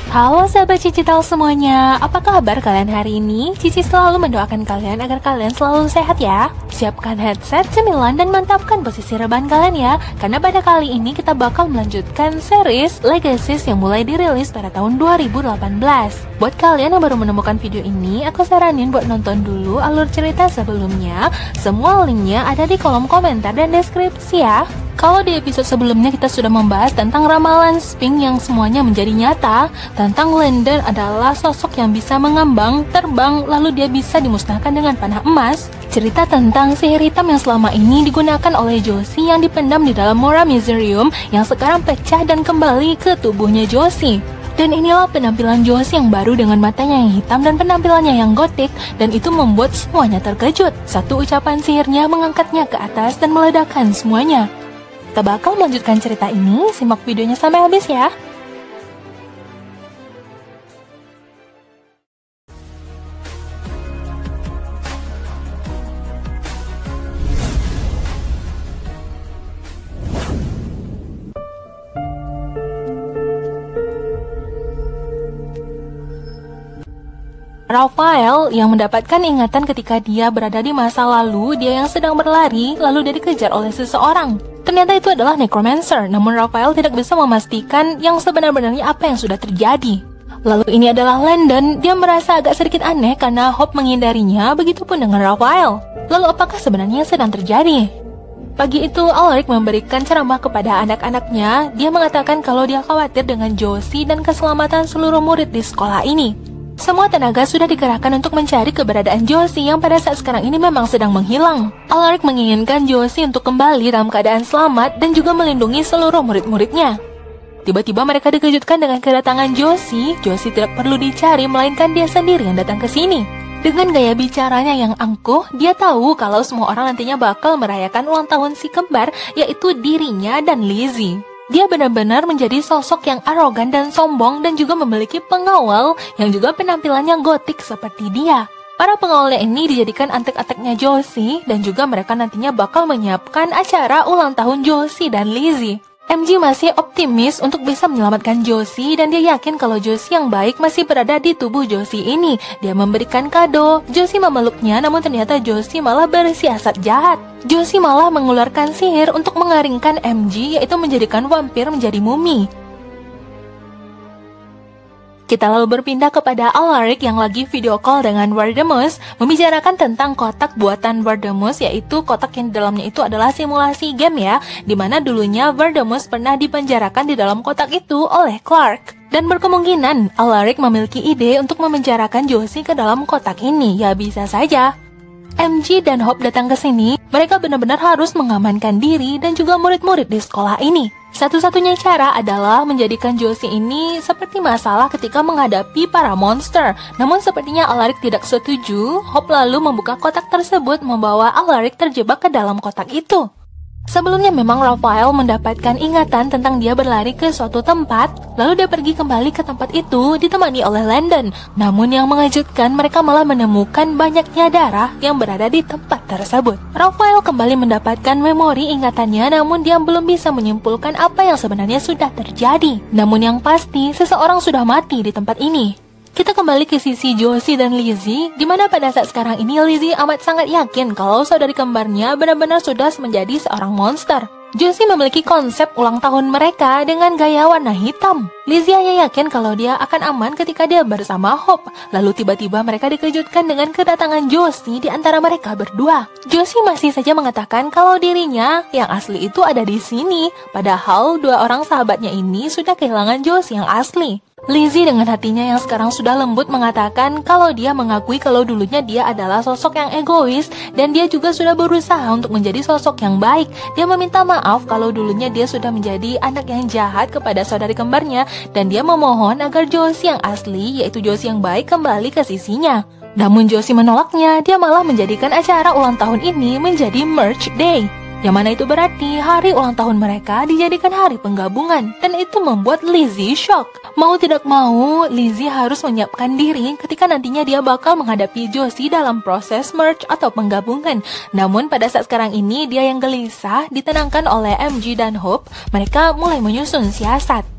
Halo sahabat Cicital semuanya, apa kabar kalian hari ini? Cici selalu mendoakan kalian agar kalian selalu sehat ya. Siapkan headset, cemilan, dan mantapkan posisi rebahan kalian ya. Karena pada kali ini kita bakal melanjutkan series Legacies yang mulai dirilis pada tahun 2018. Buat kalian yang baru menemukan video ini, aku saranin buat nonton dulu alur cerita sebelumnya. Semua linknya ada di kolom komentar dan deskripsi ya. Kalau di episode sebelumnya kita sudah membahas tentang ramalan Sphinx yang semuanya menjadi nyata, tentang Landon adalah sosok yang bisa mengambang, terbang, lalu dia bisa dimusnahkan dengan panah emas. Cerita tentang sihir hitam yang selama ini digunakan oleh Josie yang dipendam di dalam Mora Miserium yang sekarang pecah dan kembali ke tubuhnya Josie. Dan inilah penampilan Josie yang baru dengan matanya yang hitam dan penampilannya yang gotik, dan itu membuat semuanya terkejut. Satu ucapan sihirnya mengangkatnya ke atas dan meledakkan semuanya. Kita bakal melanjutkan cerita ini, simak videonya sampai habis ya. Raphael yang mendapatkan ingatan ketika dia berada di masa lalu, dia yang sedang berlari, lalu dia dikejar oleh seseorang. Ternyata itu adalah Necromancer, namun Raphael tidak bisa memastikan yang sebenar-benarnya apa yang sudah terjadi. Lalu ini adalah Landon, dia merasa agak sedikit aneh karena Hope menghindarinya, begitupun dengan Raphael. Lalu apakah sebenarnya yang sedang terjadi? Pagi itu, Alaric memberikan ceramah kepada anak-anaknya. Dia mengatakan kalau dia khawatir dengan Josie dan keselamatan seluruh murid di sekolah ini. Semua tenaga sudah dikerahkan untuk mencari keberadaan Josie yang pada saat sekarang ini memang sedang menghilang. Alaric menginginkan Josie untuk kembali dalam keadaan selamat dan juga melindungi seluruh murid-muridnya. Tiba-tiba mereka dikejutkan dengan kedatangan Josie. Josie tidak perlu dicari, melainkan dia sendiri yang datang ke sini. Dengan gaya bicaranya yang angkuh, dia tahu kalau semua orang nantinya bakal merayakan ulang tahun si kembar, yaitu dirinya dan Lizzie. Dia benar-benar menjadi sosok yang arogan dan sombong dan juga memiliki pengawal yang juga penampilannya gotik seperti dia. Para pengawalnya ini dijadikan antek-anteknya Josie dan juga mereka nantinya bakal menyiapkan acara ulang tahun Josie dan Lizzie. MJ masih optimis untuk bisa menyelamatkan Josie dan dia yakin kalau Josie yang baik masih berada di tubuh Josie ini. Dia memberikan kado. Josie memeluknya, namun ternyata Josie malah bersiasat jahat. Josie malah mengeluarkan sihir untuk mengeringkan MJ, yaitu menjadikan vampir menjadi mumi. Kita lalu berpindah kepada Alaric yang lagi video call dengan Wardemus, membicarakan tentang kotak buatan Wardemus, yaitu kotak yang di dalamnya itu adalah simulasi game ya, dimana dulunya Wardemus pernah dipenjarakan di dalam kotak itu oleh Clark. Dan berkemungkinan Alaric memiliki ide untuk memenjarakan Josie ke dalam kotak ini, ya bisa saja. MJ dan Hope datang ke sini, mereka benar-benar harus mengamankan diri dan juga murid-murid di sekolah ini. Satu-satunya cara adalah menjadikan Josie ini seperti masalah ketika menghadapi para monster. Namun sepertinya Alaric tidak setuju. Hope lalu membuka kotak tersebut, membawa Alaric terjebak ke dalam kotak itu. Sebelumnya memang Raphael mendapatkan ingatan tentang dia berlari ke suatu tempat, lalu dia pergi kembali ke tempat itu ditemani oleh Landon. Namun yang mengejutkan, mereka malah menemukan banyaknya darah yang berada di tempat tersebut. Raphael kembali mendapatkan memori ingatannya, namun dia belum bisa menyimpulkan apa yang sebenarnya sudah terjadi. Namun yang pasti, seseorang sudah mati di tempat ini. Kita kembali ke sisi Josie dan Lizzie, di mana pada saat sekarang ini Lizzie amat sangat yakin kalau saudari kembarnya benar-benar sudah menjadi seorang monster. Josie memiliki konsep ulang tahun mereka dengan gaya warna hitam. Lizzie hanya yakin kalau dia akan aman ketika dia bersama Hope. Lalu tiba-tiba mereka dikejutkan dengan kedatangan Josie di antara mereka berdua. Josie masih saja mengatakan kalau dirinya yang asli itu ada di sini, padahal dua orang sahabatnya ini sudah kehilangan Josie yang asli. Lizzie dengan hatinya yang sekarang sudah lembut mengatakan kalau dia mengakui kalau dulunya dia adalah sosok yang egois dan dia juga sudah berusaha untuk menjadi sosok yang baik. Dia meminta maaf kalau dulunya dia sudah menjadi anak yang jahat kepada saudari kembarnya dan dia memohon agar Josie yang asli, yaitu Josie yang baik, kembali ke sisinya. Namun Josie menolaknya, dia malah menjadikan acara ulang tahun ini menjadi Merge Day. Yang mana itu berarti hari ulang tahun mereka dijadikan hari penggabungan. Dan itu membuat Lizzie shock. Mau tidak mau, Lizzie harus menyiapkan diri ketika nantinya dia bakal menghadapi Josie dalam proses merge atau penggabungan. Namun pada saat sekarang ini dia yang gelisah, ditenangkan oleh MJ dan Hope. Mereka mulai menyusun siasat.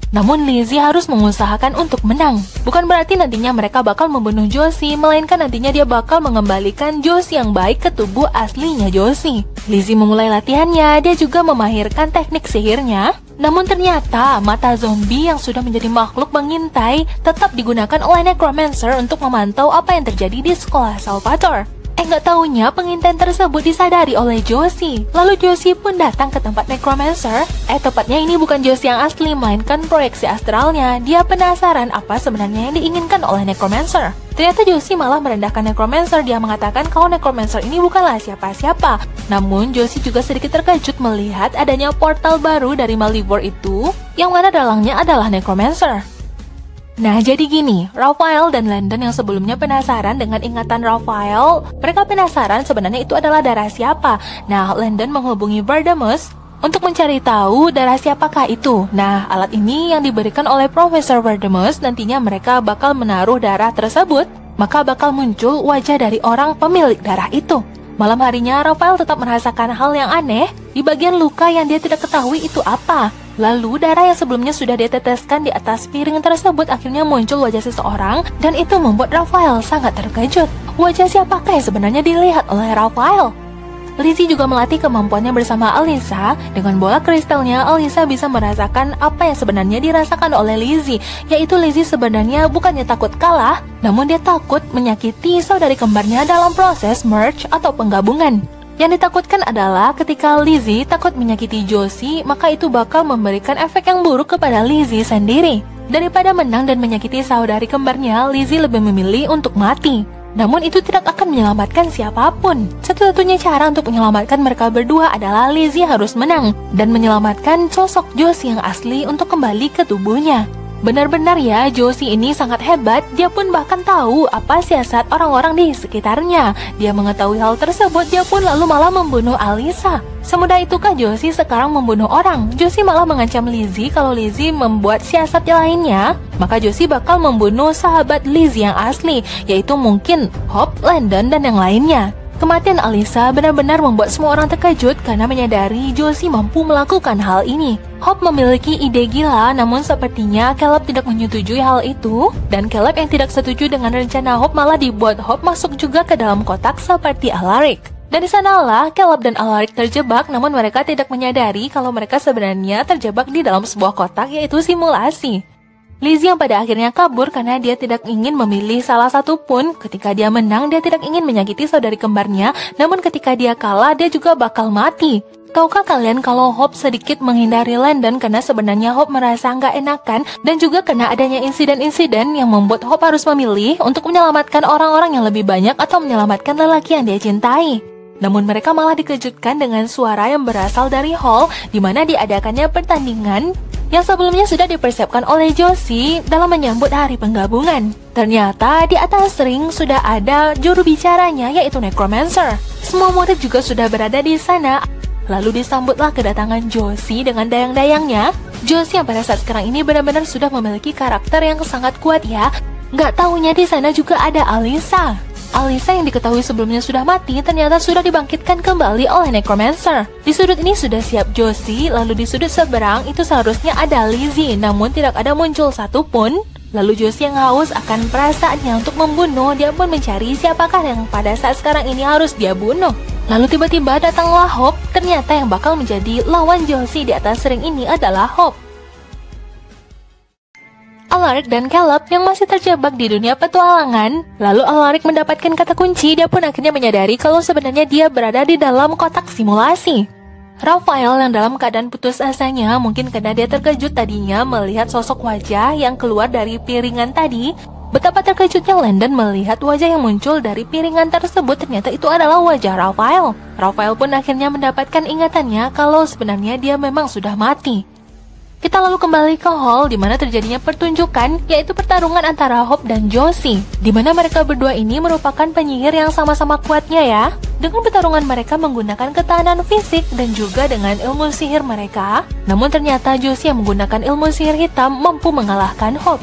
Namun Lizzie harus mengusahakan untuk menang. Bukan berarti nantinya mereka bakal membunuh Josie, melainkan nantinya dia bakal mengembalikan Josie yang baik ke tubuh aslinya Josie. Lizzie memulai latihannya, dia juga memahirkan teknik sihirnya. Namun ternyata mata zombie yang sudah menjadi makhluk mengintai tetap digunakan oleh Necromancer untuk memantau apa yang terjadi di sekolah Salvatore. Nggak taunya pengintai tersebut disadari oleh Josie. Lalu Josie pun datang ke tempat Necromancer. Tepatnya ini bukan Josie yang asli, melainkan proyeksi astralnya. Dia penasaran apa sebenarnya yang diinginkan oleh Necromancer. Ternyata Josie malah merendahkan Necromancer. Dia mengatakan kalau Necromancer ini bukanlah siapa-siapa. Namun Josie juga sedikit terkejut melihat adanya portal baru dari Malivore itu, yang mana dalangnya adalah Necromancer. Nah, jadi gini, Raphael dan Landon yang sebelumnya penasaran dengan ingatan Raphael, mereka penasaran sebenarnya itu adalah darah siapa. Nah, Landon menghubungi Vardamus untuk mencari tahu darah siapakah itu. Nah, alat ini yang diberikan oleh Profesor Vardamus, nantinya mereka bakal menaruh darah tersebut, maka bakal muncul wajah dari orang pemilik darah itu. Malam harinya, Raphael tetap merasakan hal yang aneh di bagian luka yang dia tidak ketahui itu apa. Lalu darah yang sebelumnya sudah diteteskan di atas piring tersebut akhirnya muncul wajah seseorang, dan itu membuat Raphael sangat terkejut. Wajah siapakah yang sebenarnya dilihat oleh Raphael? Lizzie juga melatih kemampuannya bersama Alyssa. Dengan bola kristalnya, Alyssa bisa merasakan apa yang sebenarnya dirasakan oleh Lizzie, yaitu Lizzie sebenarnya bukannya takut kalah, namun dia takut menyakiti saudari kembarnya dalam proses merge atau penggabungan. Yang ditakutkan adalah ketika Lizzie takut menyakiti Josie, maka itu bakal memberikan efek yang buruk kepada Lizzie sendiri. Daripada menang dan menyakiti saudari kembarnya, Lizzie lebih memilih untuk mati. Namun itu tidak akan menyelamatkan siapapun. Satu-satunya cara untuk menyelamatkan mereka berdua adalah Lizzie harus menang dan menyelamatkan sosok Josie yang asli untuk kembali ke tubuhnya. Benar-benar ya, Josie ini sangat hebat. Dia pun bahkan tahu apa siasat orang-orang di sekitarnya. Dia mengetahui hal tersebut, dia pun lalu malah membunuh Alyssa. Semudah itukah Josie sekarang membunuh orang? Josie malah mengancam Lizzie kalau Lizzie membuat siasat lainnya, maka Josie bakal membunuh sahabat Lizzie yang asli, yaitu mungkin Hope, Landon, dan yang lainnya. Kematian Alyssa benar-benar membuat semua orang terkejut karena menyadari Josie mampu melakukan hal ini. Hope memiliki ide gila, namun sepertinya Caleb tidak menyetujui hal itu. Dan Caleb yang tidak setuju dengan rencana Hope malah dibuat Hope masuk juga ke dalam kotak seperti Alaric. Dan di sanalah Caleb dan Alaric terjebak, namun mereka tidak menyadari kalau mereka sebenarnya terjebak di dalam sebuah kotak, yaitu simulasi. Lizzie yang pada akhirnya kabur karena dia tidak ingin memilih salah satu pun. Ketika dia menang, dia tidak ingin menyakiti saudari kembarnya, namun ketika dia kalah, dia juga bakal mati. Tahukah kalian kalau Hope sedikit menghindari Landon karena sebenarnya Hope merasa nggak enakan, dan juga karena adanya insiden-insiden yang membuat Hope harus memilih untuk menyelamatkan orang-orang yang lebih banyak atau menyelamatkan lelaki yang dia cintai. Namun mereka malah dikejutkan dengan suara yang berasal dari hall di mana diadakannya pertandingan yang sebelumnya sudah dipersiapkan oleh Josie dalam menyambut hari penggabungan. Ternyata di atas ring sudah ada juru bicaranya, yaitu Necromancer. Semua murid juga sudah berada di sana. Lalu disambutlah kedatangan Josie dengan dayang-dayangnya. Josie yang pada saat sekarang ini benar-benar sudah memiliki karakter yang sangat kuat ya. Nggak taunya di sana juga ada Alyssa. Alyssa yang diketahui sebelumnya sudah mati ternyata sudah dibangkitkan kembali oleh Necromancer. Di sudut ini sudah siap Josie, lalu di sudut seberang itu seharusnya ada Lizzie, namun tidak ada muncul satupun. Lalu Josie yang haus akan perasaannya untuk membunuh, dia pun mencari siapakah yang pada saat sekarang ini harus dia bunuh. Lalu tiba-tiba datanglah Hope, ternyata yang bakal menjadi lawan Josie di atas ring ini adalah Hope. Alaric dan Caleb yang masih terjebak di dunia petualangan. Lalu Alaric mendapatkan kata kunci, dia pun akhirnya menyadari kalau sebenarnya dia berada di dalam kotak simulasi. Raphael yang dalam keadaan putus asanya, mungkin karena dia terkejut tadinya melihat sosok wajah yang keluar dari piringan tadi. Betapa terkejutnya Landon melihat wajah yang muncul dari piringan tersebut, ternyata itu adalah wajah Raphael. Raphael pun akhirnya mendapatkan ingatannya kalau sebenarnya dia memang sudah mati. Kita lalu kembali ke hall di mana terjadinya pertunjukan, yaitu pertarungan antara Hope dan Josie, di mana mereka berdua ini merupakan penyihir yang sama-sama kuatnya ya. Dengan pertarungan mereka menggunakan ketahanan fisik dan juga dengan ilmu sihir mereka. Namun ternyata Josie yang menggunakan ilmu sihir hitam mampu mengalahkan Hope.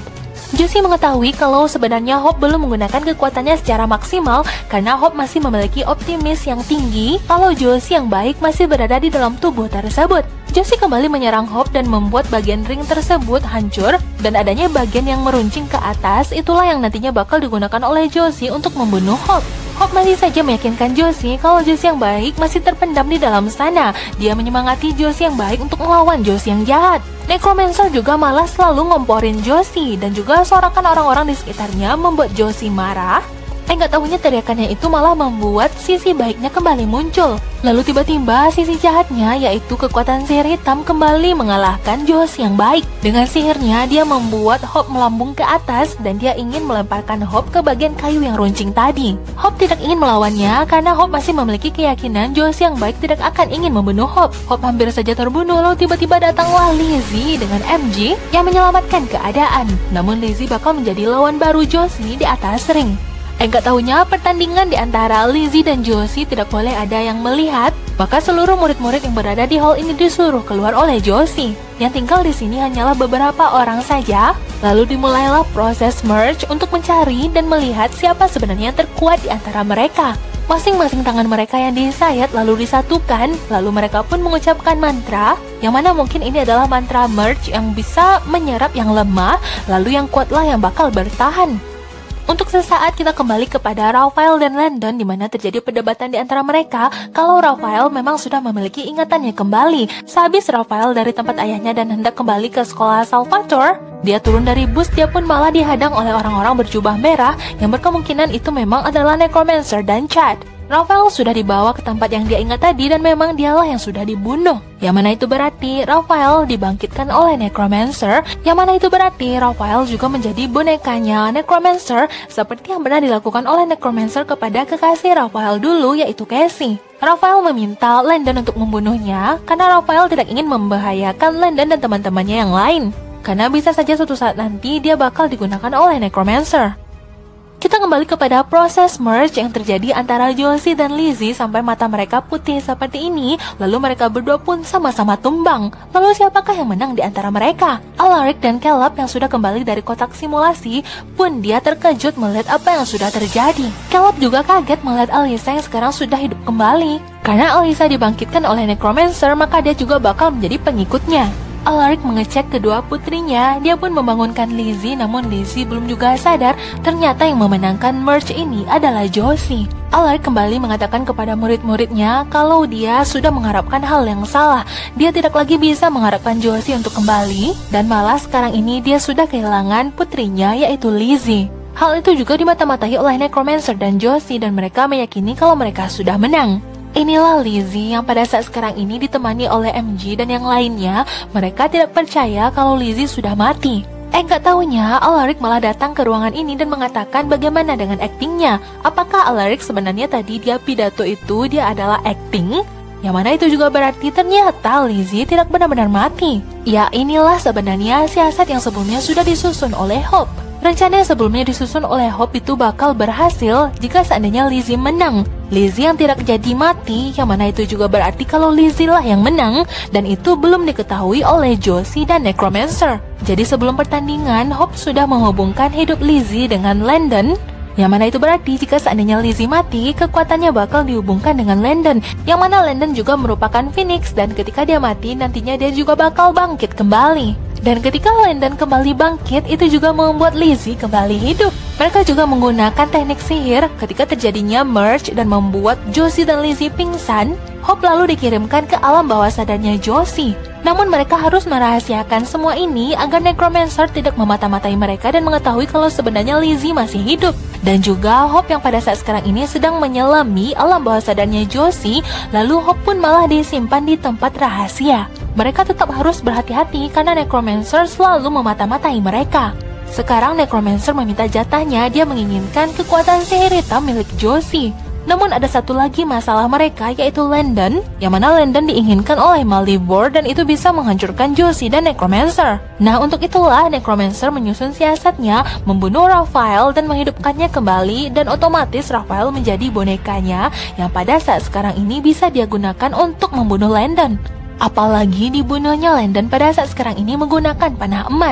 Josie mengetahui kalau sebenarnya Hope belum menggunakan kekuatannya secara maksimal karena Hope masih memiliki optimis yang tinggi kalau Josie yang baik masih berada di dalam tubuh tersebut. Josie kembali menyerang Hope dan membuat bagian ring tersebut hancur, dan adanya bagian yang meruncing ke atas itulah yang nantinya bakal digunakan oleh Josie untuk membunuh Hope. Hope masih saja meyakinkan Josie kalau Josie yang baik masih terpendam di dalam sana. Dia menyemangati Josie yang baik untuk melawan Josie yang jahat. Necromancer juga malah selalu ngomporin Josie, dan juga sorakan orang-orang di sekitarnya membuat Josie marah. Nggak tahunya teriakannya itu malah membuat sisi baiknya kembali muncul. Lalu tiba-tiba sisi jahatnya, yaitu kekuatan sihir hitam, kembali mengalahkan Josie yang baik. Dengan sihirnya dia membuat Hope melambung ke atas dan dia ingin melemparkan Hope ke bagian kayu yang runcing tadi. Hope tidak ingin melawannya karena Hope masih memiliki keyakinan Josie yang baik tidak akan ingin membunuh Hope. Hope hampir saja terbunuh, lalu tiba-tiba datanglah Lizzie dengan MG yang menyelamatkan keadaan. Namun Lizzie bakal menjadi lawan baru Josie di atas ring. Nggak tahunya pertandingan di antara Lizzie dan Josie tidak boleh ada yang melihat, maka seluruh murid-murid yang berada di hall ini disuruh keluar oleh Josie. Yang tinggal di sini hanyalah beberapa orang saja. Lalu dimulailah proses merge untuk mencari dan melihat siapa sebenarnya yang terkuat di antara mereka. Masing-masing tangan mereka yang disayat lalu disatukan, lalu mereka pun mengucapkan mantra, yang mana mungkin ini adalah mantra merge yang bisa menyerap yang lemah, lalu yang kuatlah yang bakal bertahan. Untuk sesaat kita kembali kepada Raphael dan Landon, di mana terjadi perdebatan di antara mereka kalau Raphael memang sudah memiliki ingatannya kembali. Sehabis Raphael dari tempat ayahnya dan hendak kembali ke sekolah Salvatore, dia turun dari bus, dia pun malah dihadang oleh orang-orang berjubah merah yang berkemungkinan itu memang adalah Necromancer dan Chad. Raphael sudah dibawa ke tempat yang dia ingat tadi dan memang dialah yang sudah dibunuh. Yang mana itu berarti Raphael dibangkitkan oleh Necromancer. Yang mana itu berarti Raphael juga menjadi bonekanya Necromancer seperti yang pernah dilakukan oleh Necromancer kepada kekasih Raphael dulu, yaitu Cassie. Raphael meminta Landon untuk membunuhnya karena Raphael tidak ingin membahayakan Landon dan teman-temannya yang lain. Karena bisa saja suatu saat nanti dia bakal digunakan oleh Necromancer. Kita kembali kepada proses merge yang terjadi antara Josie dan Lizzie sampai mata mereka putih seperti ini, lalu mereka berdua pun sama-sama tumbang. Lalu siapakah yang menang di antara mereka? Alaric dan Caleb yang sudah kembali dari kotak simulasi pun dia terkejut melihat apa yang sudah terjadi. Caleb juga kaget melihat Alyssa yang sekarang sudah hidup kembali. Karena Alyssa dibangkitkan oleh Necromancer, maka dia juga bakal menjadi pengikutnya. Alaric mengecek kedua putrinya, dia pun membangunkan Lizzie, namun Lizzie belum juga sadar ternyata yang memenangkan merge ini adalah Josie. Alaric kembali mengatakan kepada murid-muridnya kalau dia sudah mengharapkan hal yang salah. Dia tidak lagi bisa mengharapkan Josie untuk kembali, dan malah sekarang ini dia sudah kehilangan putrinya, yaitu Lizzie. Hal itu juga dimata-matai oleh Necromancer dan Josie, dan mereka meyakini kalau mereka sudah menang. Inilah Lizzie yang pada saat sekarang ini ditemani oleh MG dan yang lainnya. Mereka tidak percaya kalau Lizzie sudah mati. Nggak tahunya Alaric malah datang ke ruangan ini dan mengatakan bagaimana dengan aktingnya. Apakah Alaric sebenarnya tadi dia pidato itu dia adalah acting? Yang mana itu juga berarti ternyata Lizzie tidak benar-benar mati. Ya, inilah sebenarnya siasat yang sebelumnya sudah disusun oleh Hope. Rencana yang sebelumnya disusun oleh Hope itu bakal berhasil jika seandainya Lizzie menang. Lizzie yang tidak jadi mati, yang mana itu juga berarti kalau Lizzie lah yang menang, dan itu belum diketahui oleh Josie dan Necromancer. Jadi sebelum pertandingan, Hope sudah menghubungkan hidup Lizzie dengan Landon. Yang mana itu berarti jika seandainya Lizzie mati, kekuatannya bakal dihubungkan dengan Landon. Yang mana Landon juga merupakan Phoenix, dan ketika dia mati, nantinya dia juga bakal bangkit kembali. Dan ketika Landon kembali bangkit, itu juga membuat Lizzie kembali hidup. Mereka juga menggunakan teknik sihir ketika terjadinya merge dan membuat Josie dan Lizzie pingsan. Hope lalu dikirimkan ke alam bawah sadarnya Josie. Namun mereka harus merahasiakan semua ini agar Necromancer tidak memata-matai mereka dan mengetahui kalau sebenarnya Lizzie masih hidup. Dan juga Hope yang pada saat sekarang ini sedang menyelami alam bawah sadarnya Josie, lalu Hope pun malah disimpan di tempat rahasia. Mereka tetap harus berhati-hati karena Necromancer selalu memata-matai mereka. Sekarang Necromancer meminta jatahnya, dia menginginkan kekuatan sihir hitam milik Josie. Namun ada satu lagi masalah mereka, yaitu Landon, yang mana Landon diinginkan oleh Malivore dan itu bisa menghancurkan Josie dan Necromancer. Nah, untuk itulah Necromancer menyusun siasatnya, membunuh Raphael dan menghidupkannya kembali, dan otomatis Raphael menjadi bonekanya yang pada saat sekarang ini bisa dia gunakan untuk membunuh Landon. Apalagi dibunuhnya Landon pada saat sekarang ini menggunakan panah emas.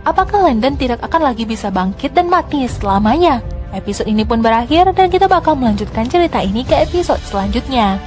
apakah Landon tidak akan lagi bisa bangkit dan mati selamanya? Episode ini pun berakhir dan kita bakal melanjutkan cerita ini ke episode selanjutnya.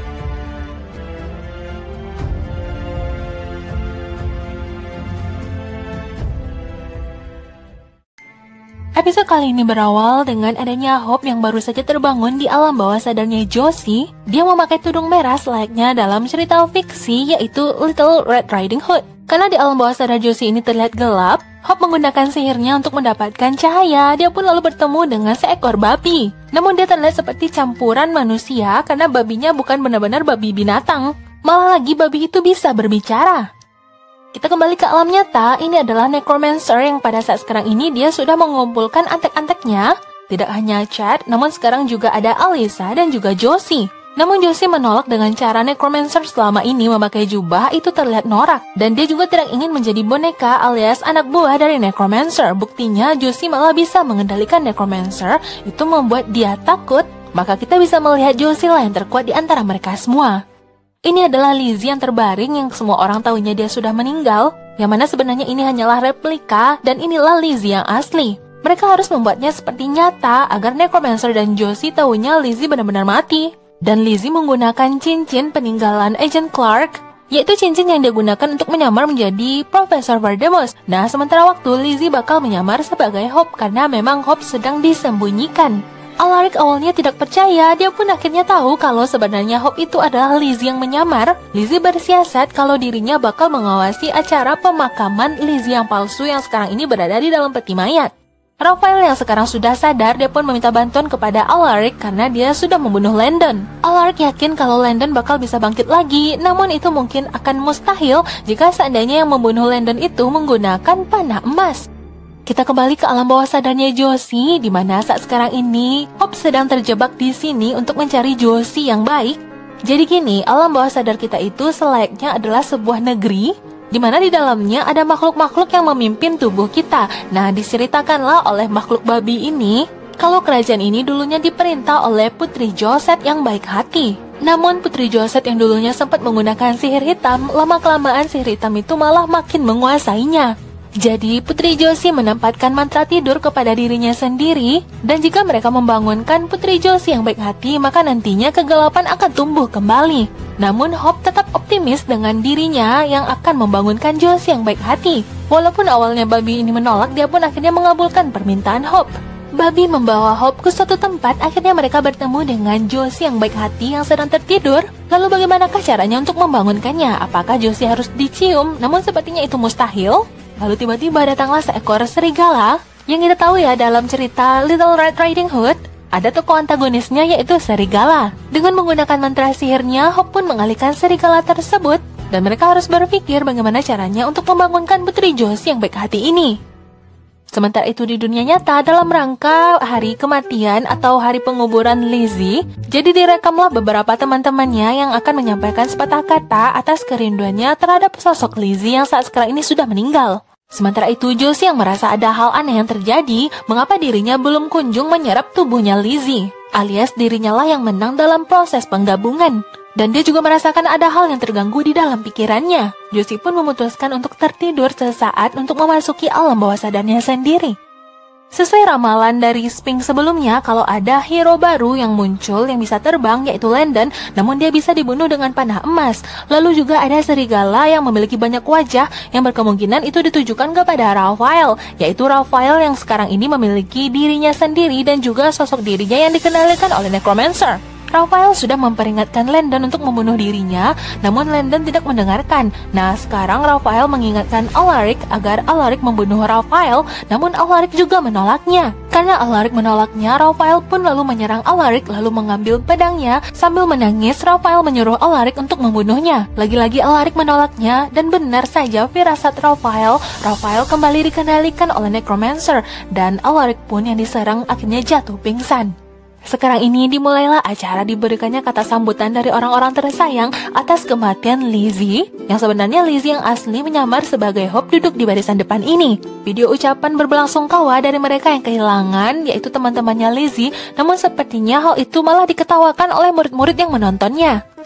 Episode kali ini berawal dengan adanya Hope yang baru saja terbangun di alam bawah sadarnya Josie. Dia memakai tudung merah selayaknya dalam cerita fiksi yaitu Little Red Riding Hood. Karena di alam bawah sadar Josie ini terlihat gelap, Hope menggunakan sihirnya untuk mendapatkan cahaya. Dia pun lalu bertemu dengan seekor babi. Namun dia terlihat seperti campuran manusia karena babinya bukan benar-benar babi binatang. Malah lagi babi itu bisa berbicara. Kita kembali ke alam nyata, ini adalah Necromancer yang pada saat sekarang ini dia sudah mengumpulkan antek-anteknya. Tidak hanya Chad, namun sekarang juga ada Alyssa dan juga Josie. Namun Josie menolak dengan cara Necromancer selama ini memakai jubah itu terlihat norak. Dan dia juga tidak ingin menjadi boneka alias anak buah dari Necromancer. Buktinya Josie malah bisa mengendalikan Necromancer, itu membuat dia takut. Maka kita bisa melihat Josie lah yang terkuat di antara mereka semua. Ini adalah Lizzie yang terbaring yang semua orang tahunya dia sudah meninggal, yang mana sebenarnya ini hanyalah replika dan inilah Lizzie yang asli. Mereka harus membuatnya seperti nyata agar Necromancer dan Josie tahunya Lizzie benar-benar mati. Dan Lizzie menggunakan cincin peninggalan Agent Clark, yaitu cincin yang digunakan untuk menyamar menjadi Profesor Voldemort. Nah, sementara waktu Lizzie bakal menyamar sebagai Hope karena memang Hope sedang disembunyikan. Alaric awalnya tidak percaya, dia pun akhirnya tahu kalau sebenarnya Hope itu adalah Lizzie yang menyamar. Lizzie bersiasat kalau dirinya bakal mengawasi acara pemakaman Lizzie yang palsu yang sekarang ini berada di dalam peti mayat. Raphael yang sekarang sudah sadar, dia pun meminta bantuan kepada Alaric karena dia sudah membunuh Landon. Alaric yakin kalau Landon bakal bisa bangkit lagi, namun itu mungkin akan mustahil jika seandainya yang membunuh Landon itu menggunakan panah emas. Kita kembali ke alam bawah sadarnya Josie, di mana saat sekarang ini Hope sedang terjebak di sini untuk mencari Josie yang baik. Jadi gini, alam bawah sadar kita itu selayaknya adalah sebuah negeri, di mana di dalamnya ada makhluk-makhluk yang memimpin tubuh kita. Nah, diceritakanlah oleh makhluk babi ini, kalau kerajaan ini dulunya diperintah oleh Putri Josette yang baik hati. Namun Putri Josette yang dulunya sempat menggunakan sihir hitam, lama-kelamaan sihir hitam itu malah makin menguasainya. Jadi Putri Josie menempatkan mantra tidur kepada dirinya sendiri, dan jika mereka membangunkan Putri Josie yang baik hati, maka nantinya kegelapan akan tumbuh kembali. Namun Hope tetap optimis dengan dirinya yang akan membangunkan Josie yang baik hati. Walaupun awalnya babi ini menolak, dia pun akhirnya mengabulkan permintaan Hope. Babi membawa Hope ke suatu tempat, akhirnya mereka bertemu dengan Josie yang baik hati yang sedang tertidur. Lalu bagaimanakah caranya untuk membangunkannya? Apakah Josie harus dicium? Namun sepertinya itu mustahil. Lalu tiba-tiba datanglah seekor serigala. Yang kita tahu ya dalam cerita Little Red Riding Hood, ada tokoh antagonisnya yaitu serigala. Dengan menggunakan mantra sihirnya, Hope pun mengalihkan serigala tersebut. Dan mereka harus berpikir bagaimana caranya untuk membangunkan Putri Josie yang baik hati ini. Sementara itu di dunia nyata, dalam rangka hari kematian atau hari penguburan Lizzie, jadi direkamlah beberapa teman-temannya yang akan menyampaikan sepatah kata atas kerinduannya terhadap sosok Lizzie yang saat sekarang ini sudah meninggal. Sementara itu Josie yang merasa ada hal aneh yang terjadi, mengapa dirinya belum kunjung menyerap tubuhnya Lizzie, alias dirinya lah yang menang dalam proses penggabungan. Dan dia juga merasakan ada hal yang terganggu di dalam pikirannya. Josie pun memutuskan untuk tertidur sesaat untuk memasuki alam bawah sadarnya sendiri. Sesuai ramalan dari Sphinx sebelumnya, kalau ada hero baru yang muncul yang bisa terbang yaitu Landon, namun dia bisa dibunuh dengan panah emas. Lalu juga ada serigala yang memiliki banyak wajah yang berkemungkinan itu ditujukan kepada Raphael, yaitu Raphael yang sekarang ini memiliki dirinya sendiri dan juga sosok dirinya yang dikendalikan oleh Necromancer. Raphael sudah memperingatkan Landon untuk membunuh dirinya, namun Landon tidak mendengarkan. Nah, sekarang Raphael mengingatkan Alaric agar Alaric membunuh Raphael, namun Alaric juga menolaknya. Karena Alaric menolaknya, Raphael pun lalu menyerang Alaric, lalu mengambil pedangnya. Sambil menangis, Raphael menyuruh Alaric untuk membunuhnya. Lagi-lagi Alaric menolaknya, dan benar saja firasat Raphael kembali dikendalikan oleh Necromancer, dan Alaric pun yang diserang akhirnya jatuh pingsan. Sekarang ini dimulailah acara diberikannya kata sambutan dari orang-orang tersayang atas kematian Lizzie, yang sebenarnya Lizzie yang asli menyamar sebagai Hope duduk di barisan depan ini. Video ucapan berbelasungkawa dari mereka yang kehilangan, yaitu teman-temannya Lizzie, namun sepertinya hal itu malah diketawakan oleh murid-murid yang menontonnya.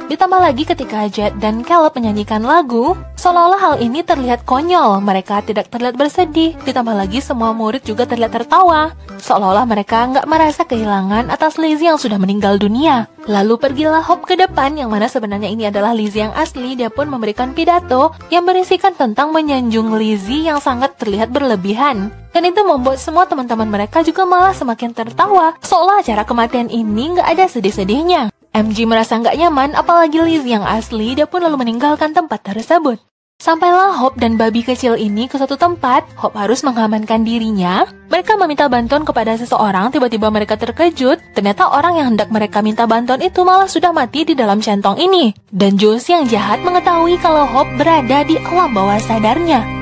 Ditambah lagi ketika Jet dan Caleb menyanyikan lagu, seolah-olah hal ini terlihat konyol. Mereka tidak terlihat bersedih. Ditambah lagi semua murid juga terlihat tertawa, seolah-olah mereka nggak merasa kehilangan atas Lizzie yang sudah meninggal dunia. Lalu pergilah Hope ke depan, yang mana sebenarnya ini adalah Lizzie yang asli. Dia pun memberikan pidato yang berisikan tentang menyanjung Lizzie yang sangat terlihat berlebihan. Dan itu membuat semua teman-teman mereka juga malah semakin tertawa, seolah acara kematian ini nggak ada sedih-sedihnya. MG merasa nggak nyaman, apalagi Lizzie yang asli. Dia pun lalu meninggalkan tempat tersebut. Sampailah Hope dan babi kecil ini ke suatu tempat. Hope harus mengamankan dirinya. Mereka meminta bantuan kepada seseorang. Tiba-tiba mereka terkejut. Ternyata orang yang hendak mereka minta bantuan itu malah sudah mati di dalam centong ini. Dan Josie yang jahat mengetahui kalau Hope berada di alam bawah sadarnya.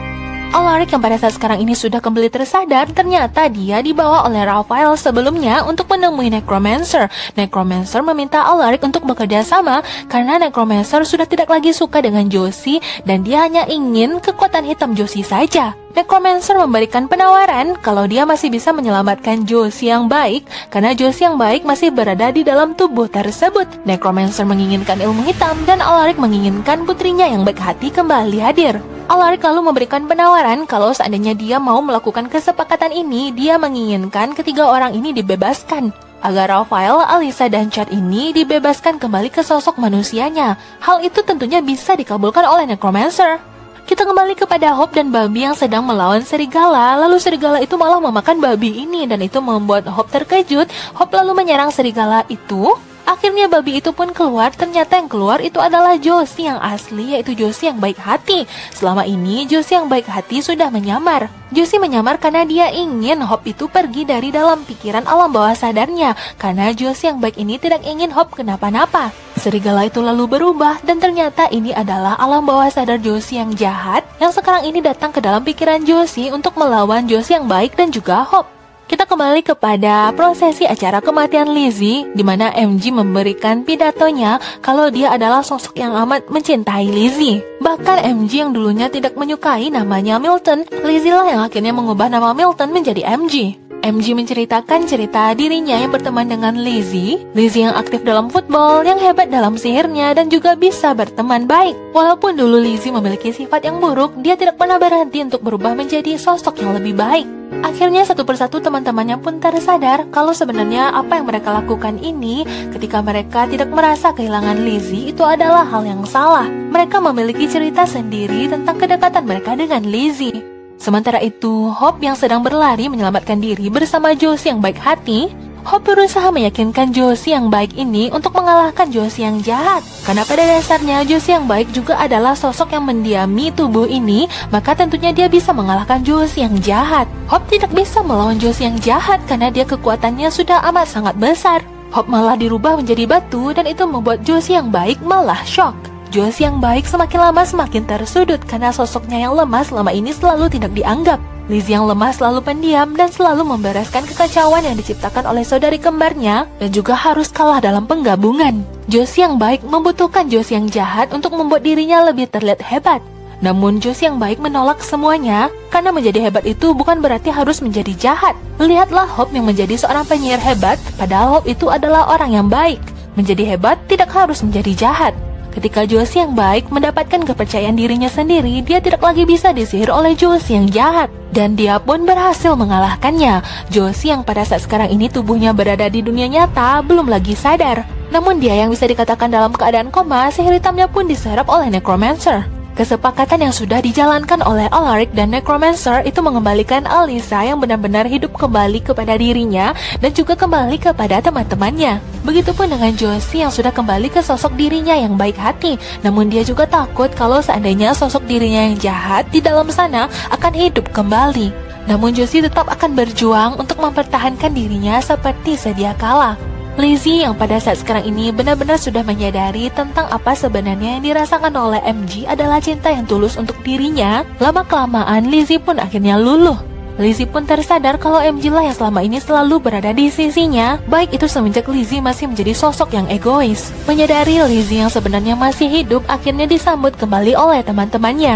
Alaric yang pada saat sekarang ini sudah kembali tersadar, ternyata dia dibawa oleh Raphael sebelumnya untuk menemui Necromancer. Necromancer meminta Alaric untuk bekerja sama karena Necromancer sudah tidak lagi suka dengan Josie dan dia hanya ingin kekuatan hitam Josie saja. Necromancer memberikan penawaran kalau dia masih bisa menyelamatkan Josie yang baik karena Josie yang baik masih berada di dalam tubuh tersebut. Necromancer menginginkan ilmu hitam dan Alaric menginginkan putrinya yang baik hati kembali hadir. Alaric lalu memberikan penawaran kalau seandainya dia mau melakukan kesepakatan ini, dia menginginkan ketiga orang ini dibebaskan agar Raphael, Alyssa, dan Chad ini dibebaskan kembali ke sosok manusianya. Hal itu tentunya bisa dikabulkan oleh Necromancer. Kita kembali kepada Hope dan babi yang sedang melawan serigala. Lalu serigala itu malah memakan babi ini dan itu membuat Hope terkejut. Hope lalu menyerang serigala itu. Akhirnya babi itu pun keluar. Ternyata yang keluar itu adalah Josie yang asli, yaitu Josie yang baik hati. Selama ini Josie yang baik hati sudah menyamar. Josie menyamar karena dia ingin Hope itu pergi dari dalam pikiran alam bawah sadarnya. Karena Josie yang baik ini tidak ingin Hope kenapa-napa. Serigala itu lalu berubah dan ternyata ini adalah alam bawah sadar Josie yang jahat yang sekarang ini datang ke dalam pikiran Josie untuk melawan Josie yang baik dan juga Hope. Kita kembali kepada prosesi acara kematian Lizzie, di mana MG memberikan pidatonya kalau dia adalah sosok yang amat mencintai Lizzie. Bahkan MG yang dulunya tidak menyukai namanya Milton, Lizzie lah yang akhirnya mengubah nama Milton menjadi MG. MG menceritakan cerita dirinya yang berteman dengan Lizzie yang aktif dalam football, yang hebat dalam sihirnya, dan juga bisa berteman baik. Walaupun dulu Lizzie memiliki sifat yang buruk, dia tidak pernah berhenti untuk berubah menjadi sosok yang lebih baik. Akhirnya satu persatu teman-temannya pun tersadar kalau sebenarnya apa yang mereka lakukan ini ketika mereka tidak merasa kehilangan Lizzie itu adalah hal yang salah. Mereka memiliki cerita sendiri tentang kedekatan mereka dengan Lizzie. Sementara itu, Hope yang sedang berlari menyelamatkan diri bersama Josie yang baik hati. Hope berusaha meyakinkan Josie yang baik ini untuk mengalahkan Josie yang jahat. Karena pada dasarnya Josie yang baik juga adalah sosok yang mendiami tubuh ini, maka tentunya dia bisa mengalahkan Josie yang jahat. Hope tidak bisa melawan Josie yang jahat karena dia kekuatannya sudah amat sangat besar. Hope malah dirubah menjadi batu dan itu membuat Josie yang baik malah shock. Josie yang baik semakin lama semakin tersudut karena sosoknya yang lemah selama ini selalu tidak dianggap. Lizzie yang lemah selalu pendiam dan selalu membereskan kekacauan yang diciptakan oleh saudari kembarnya dan juga harus kalah dalam penggabungan. Josie yang baik membutuhkan Josie yang jahat untuk membuat dirinya lebih terlihat hebat. Namun Josie yang baik menolak semuanya karena menjadi hebat itu bukan berarti harus menjadi jahat. Lihatlah Hope yang menjadi seorang penyihir hebat, padahal Hope itu adalah orang yang baik. Menjadi hebat tidak harus menjadi jahat. Ketika Josie yang baik mendapatkan kepercayaan dirinya sendiri, dia tidak lagi bisa disihir oleh Josie yang jahat. Dan dia pun berhasil mengalahkannya. Josie yang pada saat sekarang ini tubuhnya berada di dunia nyata, belum lagi sadar. Namun dia yang bisa dikatakan dalam keadaan koma, sihir hitamnya pun diserap oleh Necromancer. Kesepakatan yang sudah dijalankan oleh Alaric dan Necromancer itu mengembalikan Alyssa yang benar-benar hidup kembali kepada dirinya dan juga kembali kepada teman-temannya. Begitupun dengan Josie yang sudah kembali ke sosok dirinya yang baik hati. Namun dia juga takut kalau seandainya sosok dirinya yang jahat di dalam sana akan hidup kembali. Namun Josie tetap akan berjuang untuk mempertahankan dirinya seperti sedia kala. Lizzie yang pada saat sekarang ini benar-benar sudah menyadari tentang apa sebenarnya yang dirasakan oleh MG adalah cinta yang tulus untuk dirinya. Lama-kelamaan Lizzie pun akhirnya luluh. Lizzie pun tersadar kalau MG lah yang selama ini selalu berada di sisinya, baik itu semenjak Lizzie masih menjadi sosok yang egois. Menyadari Lizzie yang sebenarnya masih hidup akhirnya disambut kembali oleh teman-temannya.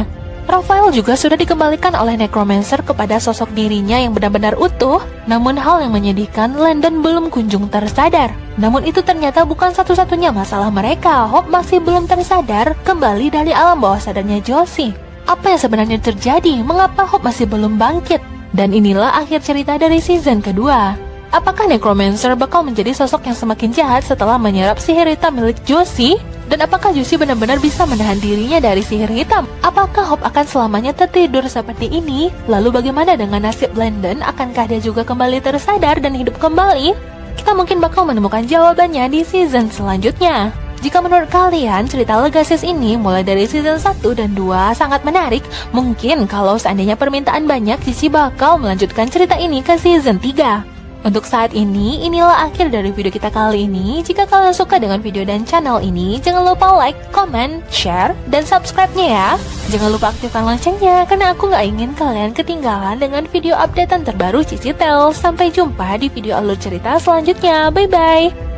Raphael juga sudah dikembalikan oleh Necromancer kepada sosok dirinya yang benar-benar utuh. Namun hal yang menyedihkan, Landon belum kunjung tersadar. Namun itu ternyata bukan satu-satunya masalah mereka. Hope masih belum tersadar kembali dari alam bawah sadarnya Josie. Apa yang sebenarnya terjadi? Mengapa Hope masih belum bangkit? Dan inilah akhir cerita dari season kedua. Apakah Necromancer bakal menjadi sosok yang semakin jahat setelah menyerap sihir hitam milik Josie? Dan apakah Josie benar-benar bisa menahan dirinya dari sihir hitam? Apakah Hope akan selamanya tertidur seperti ini? Lalu bagaimana dengan nasib Landon? Akankah dia juga kembali tersadar dan hidup kembali? Kita mungkin bakal menemukan jawabannya di season selanjutnya. Jika menurut kalian cerita Legacies ini mulai dari season 1 dan 2 sangat menarik, mungkin kalau seandainya permintaan banyak, Cici bakal melanjutkan cerita ini ke season 3. Untuk saat ini, inilah akhir dari video kita kali ini. Jika kalian suka dengan video dan channel ini, jangan lupa like, comment, share, dan subscribe-nya ya. Jangan lupa aktifkan loncengnya, karena aku gak ingin kalian ketinggalan dengan video updatean terbaru Cici Tales. Sampai jumpa di video alur cerita selanjutnya. Bye-bye!